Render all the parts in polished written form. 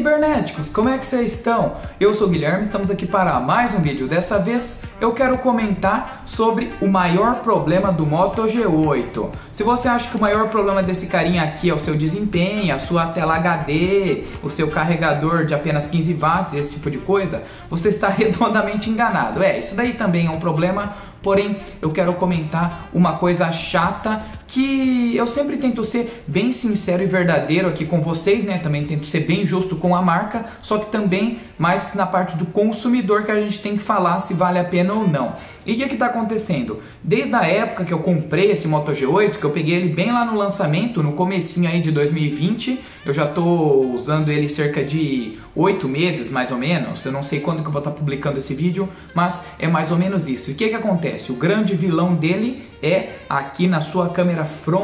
cibernéticos, como é que vocês estão? Eu sou o Guilherme, estamos aqui para mais um vídeo. Dessa vez eu quero comentar sobre o maior problema do Moto G8. Se você acha que o maior problema desse carinha aqui é o seu desempenho, a sua tela HD, o seu carregador de apenas 15 watts, esse tipo de coisa, você está redondamente enganado. Isso daí também é um problema, porém eu quero comentar uma coisa chata que eu sempre tento ser bem sincero e verdadeiro aqui com vocês, né? Também tento ser bem justo com a marca, só que também mais na parte do consumidor que a gente tem que falar se vale a pena ou não. E o que está acontecendo? Desde a época que eu comprei esse Moto G8, que eu peguei ele bem lá no lançamento, no comecinho aí de 2020, eu já estou usando ele cerca de 8 meses mais ou menos, eu não sei quando que eu vou estar publicando esse vídeo, mas é mais ou menos isso. E o que acontece? O grande vilão dele é aqui na sua câmera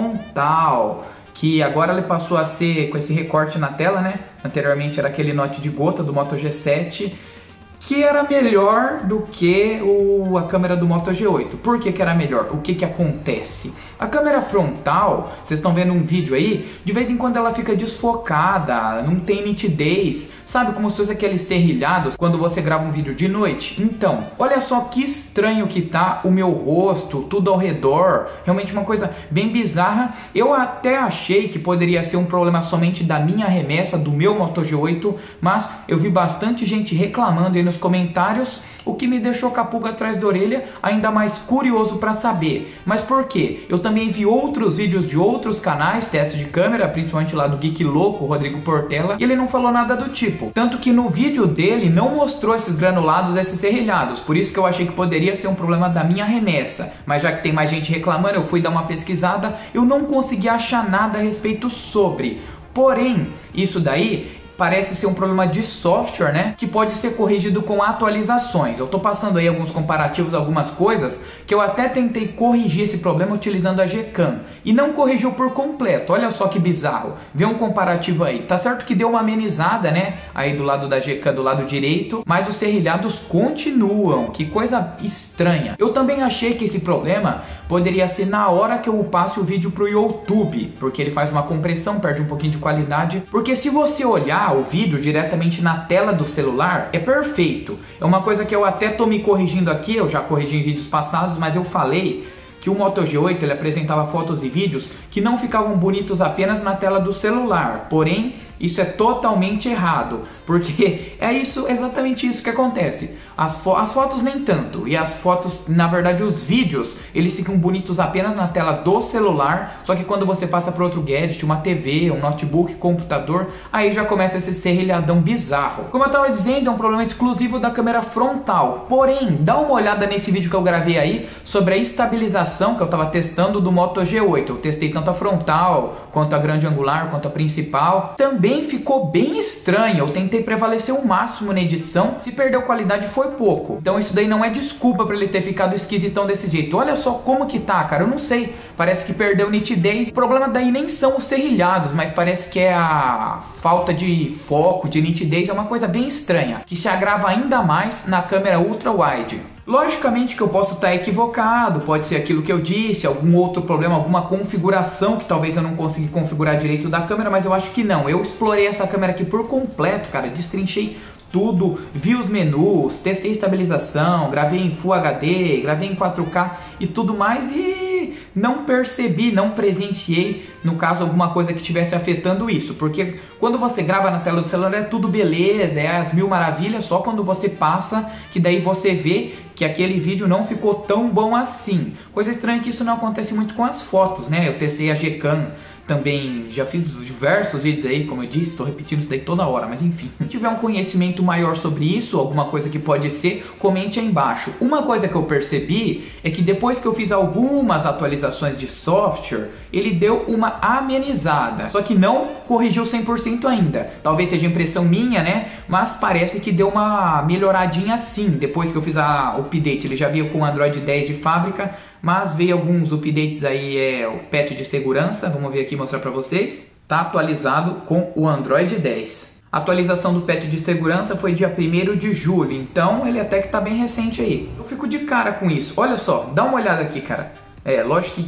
frontal, que agora ele passou a ser com esse recorte na tela, né? Anteriormente era aquele note de gota do Moto G7, que era melhor do que a câmera do Moto G8. Por que era melhor? O que acontece? A câmera frontal, vocês estão vendo um vídeo aí, de vez em quando ela fica desfocada, não tem nitidez, sabe, como se fosse aqueles serrilhados quando você grava um vídeo de noite. Então, olha só que estranho que tá o meu rosto, tudo ao redor, realmente uma coisa bem bizarra. Eu até achei que poderia ser um problema somente da minha remessa, do meu Moto G8, mas eu vi bastante gente reclamando aí nos comentários, o que me deixou com a pulga atrás da orelha, ainda mais curioso para saber. Mas por quê? Eu também vi outros vídeos de outros canais, teste de câmera, principalmente lá do Geek Louco, Rodrigo Portela, e ele não falou nada do tipo. Tanto que no vídeo dele não mostrou esses granulados, esses serrilhados, por isso que eu achei que poderia ser um problema da minha remessa. Mas já que tem mais gente reclamando, eu fui dar uma pesquisada, eu não consegui achar nada a respeito sobre. Porém, isso daí parece ser um problema de software, né? Que pode ser corrigido com atualizações. Eu tô passando aí alguns comparativos, algumas coisas que eu até tentei corrigir esse problema utilizando a Gcam e não corrigiu por completo. Olha só que bizarro. Vê um comparativo aí. Tá certo que deu uma amenizada, né? Aí do lado da Gcam, do lado direito, mas os serrilhados continuam. Que coisa estranha. Eu também achei que esse problema poderia ser na hora que eu upasse o vídeo pro YouTube, porque ele faz uma compressão, perde um pouquinho de qualidade. Porque se você olhar o vídeo diretamente na tela do celular, é perfeito. É uma coisa que eu até tô me corrigindo aqui, eu já corrigi em vídeos passados, mas eu falei que o Moto G8 ele apresentava fotos e vídeos que não ficavam bonitos apenas na tela do celular. Porém, isso é totalmente errado, porque é isso, exatamente isso que acontece. As fotos nem tanto, e as fotos, na verdade os vídeos, eles ficam bonitos apenas na tela do celular, só que quando você passa para outro gadget, uma TV, um notebook, computador, aí já começa esse serrilhadão bizarro. Como eu estava dizendo, é um problema exclusivo da câmera frontal. Porém, dá uma olhada nesse vídeo que eu gravei aí sobre a estabilização que eu estava testando do Moto G8. Eu testei tanto a frontal, quanto a grande angular, quanto a principal. Também ficou bem estranho, eu tentei prevalecer o máximo na edição, se perdeu qualidade foi pouco. Então isso daí não é desculpa para ele ter ficado esquisitão desse jeito. Olha só como que tá, cara, eu não sei, parece que perdeu nitidez. O problema daí nem são os serrilhados, mas parece que é a falta de foco, de nitidez, é uma coisa bem estranha, que se agrava ainda mais na câmera ultra wide. Logicamente que eu posso estar equivocado, pode ser aquilo que eu disse, algum outro problema, alguma configuração que talvez eu não consegui configurar direito da câmera, mas eu acho que não. Eu explorei essa câmera aqui por completo, cara, destrinchei tudo, vi os menus, testei estabilização, gravei em Full HD, gravei em 4K e tudo mais e não percebi, não presenciei, no caso, alguma coisa que estivesse afetando isso, porque quando você grava na tela do celular é tudo beleza, é as mil maravilhas, só quando você passa que daí você vê que aquele vídeo não ficou tão bom assim. Coisa estranha que isso não acontece muito com as fotos, né? Eu testei a Gcam também, já fiz diversos vídeos aí, como eu disse, estou repetindo isso daí toda hora, mas enfim. Se tiver um conhecimento maior sobre isso, alguma coisa que pode ser, comente aí embaixo. Uma coisa que eu percebi é que depois que eu fiz algumas atualizações de software, ele deu uma amenizada, só que não corrigiu 100% ainda. Talvez seja impressão minha, né? Mas parece que deu uma melhoradinha sim, depois que eu fiz a update. Ele já veio com o Android 10 de fábrica, mas veio alguns updates aí, o patch de segurança, vamos ver aqui, mostrar para vocês. Tá atualizado com o Android 10. A atualização do patch de segurança foi dia 1º de julho, então ele até que tá bem recente aí. Eu fico de cara com isso. Olha só, dá uma olhada aqui, cara. Lógico que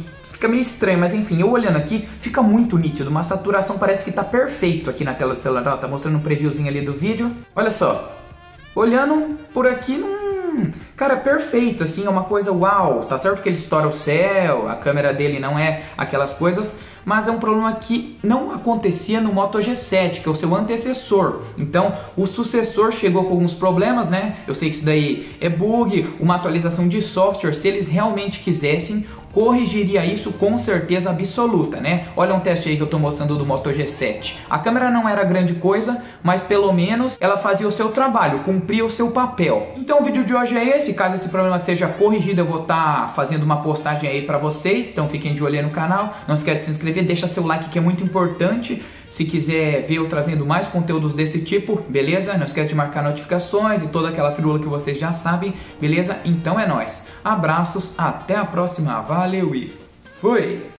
fica meio estranho, mas enfim, eu olhando aqui, fica muito nítido, uma saturação parece que tá perfeito aqui na tela do celular, ó, tá mostrando um previewzinho ali do vídeo, olha só, olhando por aqui, cara, perfeito, assim, é uma coisa uau, tá certo que ele estoura o céu, a câmera dele não é aquelas coisas, mas é um problema que não acontecia no Moto G7, que é o seu antecessor. Então, o sucessor chegou com alguns problemas, né? Eu sei que isso daí é bug, uma atualização de software, se eles realmente quisessem, corrigiria isso com certeza absoluta, né? Olha um teste aí que eu tô mostrando do Moto G7. A câmera não era grande coisa, mas pelo menos ela fazia o seu trabalho, cumpria o seu papel. Então o vídeo de hoje é esse, caso esse problema seja corrigido, eu vou estar fazendo uma postagem aí pra vocês, então fiquem de olho aí no canal, não esquece de se inscrever, deixa seu like que é muito importante. Se quiser ver eu trazendo mais conteúdos desse tipo, beleza? Não esquece de marcar notificações e toda aquela firula que vocês já sabem, beleza? Então é nóis. Abraços, até a próxima, valeu e fui!